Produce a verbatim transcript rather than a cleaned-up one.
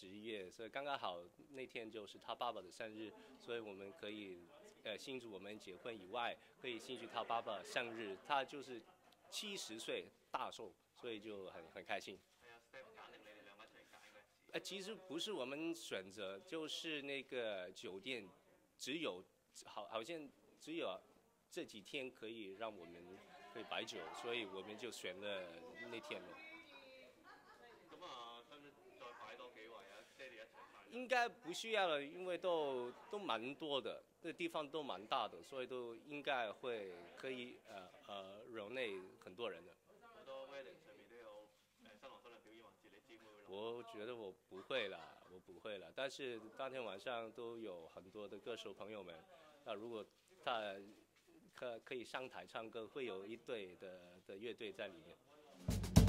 十一月，所以刚刚好那天就是他爸爸的生日，所以我们可以呃庆祝我们结婚以外，可以庆祝他爸爸生日，他就是七十岁大寿，所以就很很开心。呃，其实不是我们选择，就是那个酒店只有好好像只有这几天可以让我们可以摆酒，所以我们就选了那天了。 咁啊，使唔使再擺多幾位啊？爹哋一齊擺。 应该不需要了，因为都都蛮多的，这地方都蛮大的，所以都应该会可以呃呃容纳很多人的。 好多 wedding 上面都有誒新郎新娘表演環節，你知唔知會攞？ 我觉得我不会了，我不会了。但是当天晚上都有很多的歌手朋友们，那如果他可可以上台唱歌，会有一队的的乐队在里面。